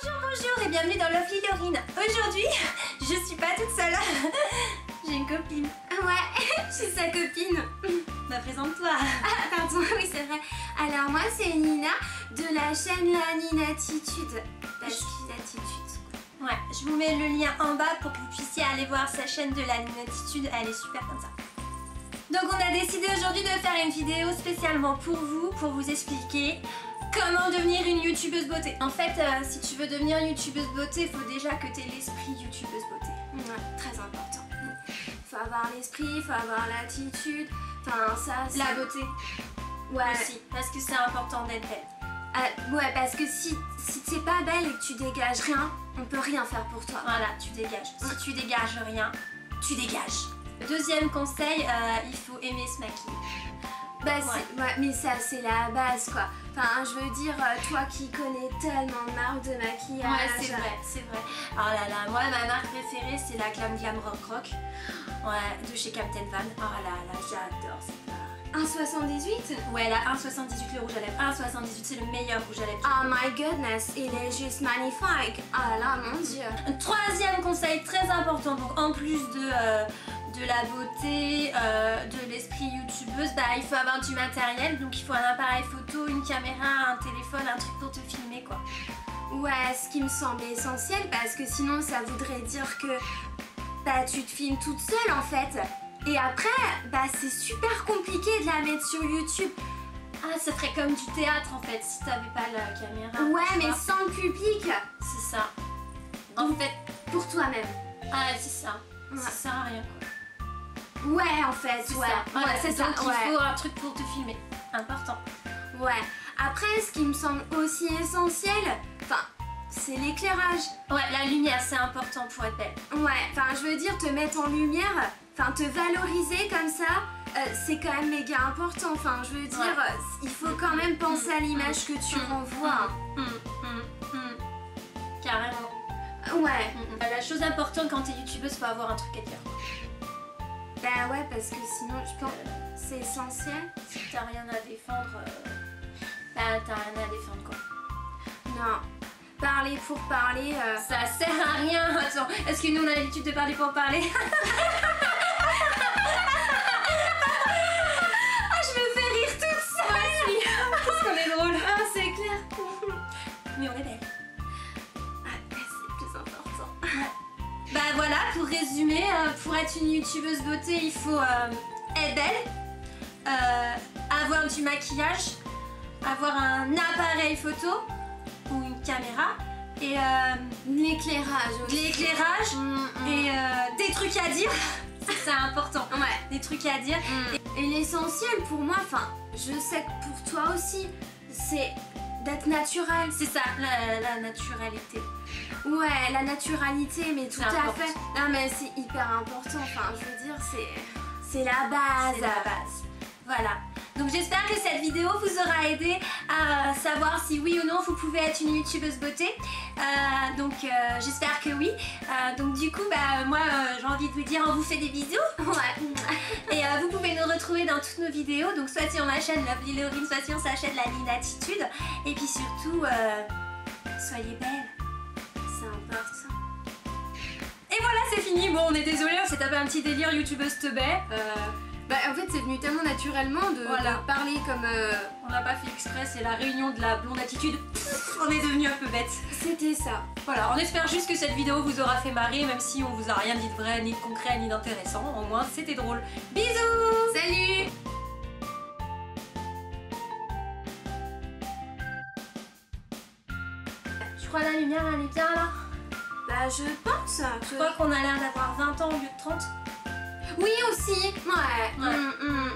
Bonjour et bienvenue dans Lovely Laurine. Aujourd'hui, je suis pas toute seule. J'ai une copine. Ouais, je suis sa copine. Bah présente-toi. Ah pardon, oui c'est vrai. Alors moi c'est Nina de la chaîne La Ninatitude. La Ninatitude. Ouais, je vous mets le lien en bas pour que vous puissiez aller voir sa chaîne de La Ninatitude. Elle est super comme ça. Donc on a décidé aujourd'hui de faire une vidéo spécialement pour vous expliquer comment devenir une youtubeuse beauté. En fait, si tu veux devenir youtubeuse beauté, il faut déjà que tu aies l'esprit youtubeuse beauté. Ouais, très important. Faut avoir l'esprit, faut avoir l'attitude, enfin ça c'est... La beauté. Ouais. Aussi, parce que c'est important d'être belle. Ouais, parce que si t'es pas belle et que tu dégages rien, on peut rien faire pour toi. Voilà, tu dégages. Si tu dégages rien, tu dégages. Deuxième conseil, il faut aimer se maquiller. Bah ouais, mais ça c'est la base quoi. Enfin je veux dire, toi qui connais tellement de marques de maquillage. Ouais c'est vrai, c'est vrai. Oh là là, moi ma marque préférée c'est la Glam Glam Rock Rock. Ouais, de chez Captain Van. Oh là là, j'adore cette marque. 1,78? Ouais, la 1,78 le rouge à lèvres. 1,78 c'est le meilleur rouge à lèvres. Oh my goodness, il est juste magnifique. Oh là mon dieu. Troisième conseil très important, donc en plus de la beauté, de l'esprit youtubeuse, bah, il faut avoir du matériel, donc il faut un appareil photo, une caméra, un téléphone, un truc pour te filmer quoi. Ouais, ce qui me semble essentiel parce que sinon ça voudrait dire que bah, tu te filmes toute seule en fait. Et après, bah, c'est super compliqué de la mettre sur YouTube. Ah, ça ferait comme du théâtre en fait si t'avais pas la caméra. Ouais, mais sans le public. C'est ça. En fait, pour toi-même. Ah, c'est ça. Ouais. Ça sert à rien quoi. Ouais, en fait, c'est ouais. Ça. Voilà, ouais, c'est ça. Donc il faut un truc pour te filmer. Important. Ouais. Après, ce qui me semble aussi essentiel, enfin, c'est l'éclairage. Ouais, la lumière, c'est important pour être belle. Ouais, enfin, je veux dire, te mettre en lumière, enfin, te valoriser comme ça, c'est quand même méga important. Enfin, je veux dire, il faut quand même penser à l'image que tu renvoies. Carrément. Ouais. La chose importante quand t'es youtubeuse, faut avoir un truc à dire. Bah ouais, parce que sinon, je pense c'est essentiel. Si t'as rien à défendre, bah t'as rien à défendre quoi. Non. Parler pour parler, ça sert à rien. Attends, est-ce que nous on a l'habitude de parler pour parler? Ah, je me fais rire toute seule. Moi aussi. Parce qu'on est drôle. Ah, c'est clair. Mais on est belle. Ah, c'est plus important. Bah voilà, pour résumer, pour être une youtubeuse beauté, il faut être belle, avoir du maquillage, avoir un appareil photo ou une caméra et l'éclairage aussi. L'éclairage et des trucs à dire. C'est important. Ouais. Des trucs à dire. Et l'essentiel pour moi, enfin, je sais que pour toi aussi, c'est d'être naturel. C'est ça, la naturalité. Ouais, la naturalité, mais tout à important. fait. Non mais c'est hyper important, enfin je veux dire, c'est la base. C'est la base. Voilà. Donc j'espère que cette vidéo vous aura aidé à savoir si oui ou non vous pouvez être une youtubeuse beauté. J'espère que oui. Donc du coup, bah, moi j'ai envie de vous dire, on vous fait des bisous. Ouais. Et vous pouvez nous retrouver dans toutes nos vidéos, donc soit sur ma chaîne Lovely Laurine, soit sur sa chaîne La Ninatitude. Et puis surtout, soyez belle. C'est important. Et voilà, c'est fini. Bon, on est désolé, on s'est tapé un petit délire youtubeuse teubée. Bah en fait c'est venu tellement naturellement de parler comme... On l'a pas fait exprès, c'est la réunion de la blonde attitude. On est devenu un peu bête. C'était ça. Voilà, on espère juste que cette vidéo vous aura fait marrer, même si on vous a rien dit de vrai, ni de concret, ni d'intéressant. Au moins, c'était drôle. Bisous! Salut! Tu crois la lumière, elle est bien là? Bah je pense que... Je crois qu'on a l'air d'avoir 20 ans au lieu de 30. Oui aussi. Ouais.